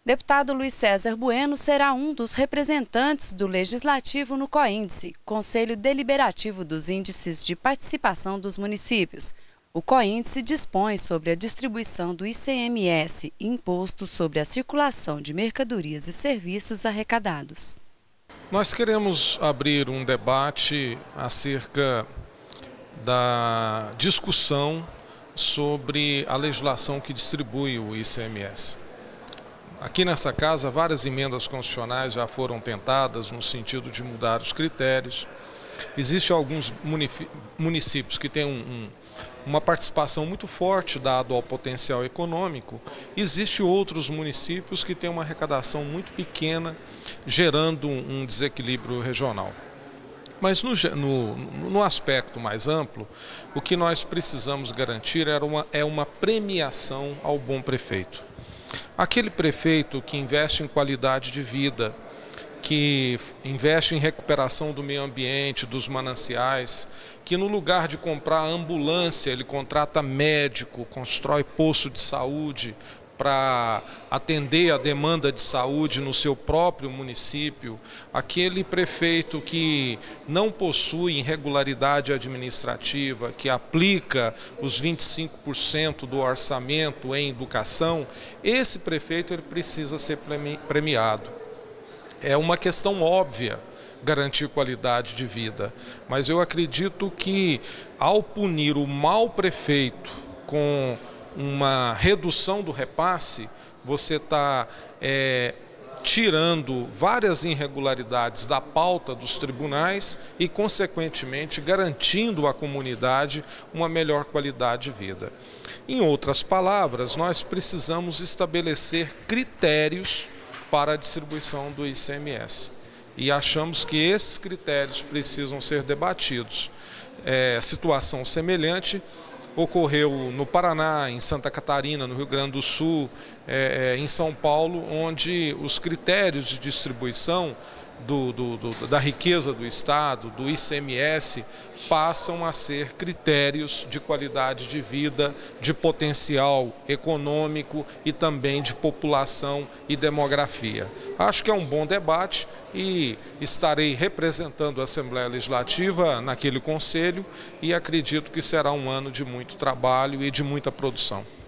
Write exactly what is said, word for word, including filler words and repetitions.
Deputado Luiz César Bueno será um dos representantes do Legislativo no COINDSE, Conselho Deliberativo dos Índices de Participação dos Municípios. O COINDSE dispõe sobre a distribuição do I C M S, Imposto sobre a Circulação de Mercadorias e Serviços Arrecadados. Nós queremos abrir um debate acerca da discussão sobre a legislação que distribui o I C M S. Aqui nessa casa, várias emendas constitucionais já foram tentadas no sentido de mudar os critérios. Existem alguns municípios que têm um, um, uma participação muito forte dado ao potencial econômico. Existem outros municípios que têm uma arrecadação muito pequena, gerando um, um desequilíbrio regional. Mas no, no, no aspecto mais amplo, o que nós precisamos garantir era uma, é uma premiação ao bom prefeito. Aquele prefeito que investe em qualidade de vida, que investe em recuperação do meio ambiente, dos mananciais, que no lugar de comprar ambulância, ele contrata médico, constrói posto de saúde para atender a demanda de saúde no seu próprio município, aquele prefeito que não possui irregularidade administrativa, que aplica os vinte e cinco por cento do orçamento em educação, esse prefeito ele precisa ser premiado. É uma questão óbvia garantir qualidade de vida, mas eu acredito que ao punir o mau prefeito com uma redução do repasse, você está é, tirando várias irregularidades da pauta dos tribunais e, consequentemente, garantindo à comunidade uma melhor qualidade de vida. Em outras palavras, nós precisamos estabelecer critérios para a distribuição do I C M S. E achamos que esses critérios precisam ser debatidos. É, situação semelhante ocorreu no Paraná, em Santa Catarina, no Rio Grande do Sul, é, em São Paulo, onde os critérios de distribuição do, do, do, da riqueza do Estado, do I C M S, passam a ser critérios de qualidade de vida, de potencial econômico e também de população e demografia. Acho que é um bom debate e estarei representando a Assembleia Legislativa naquele conselho e acredito que será um ano de muito trabalho e de muita produção.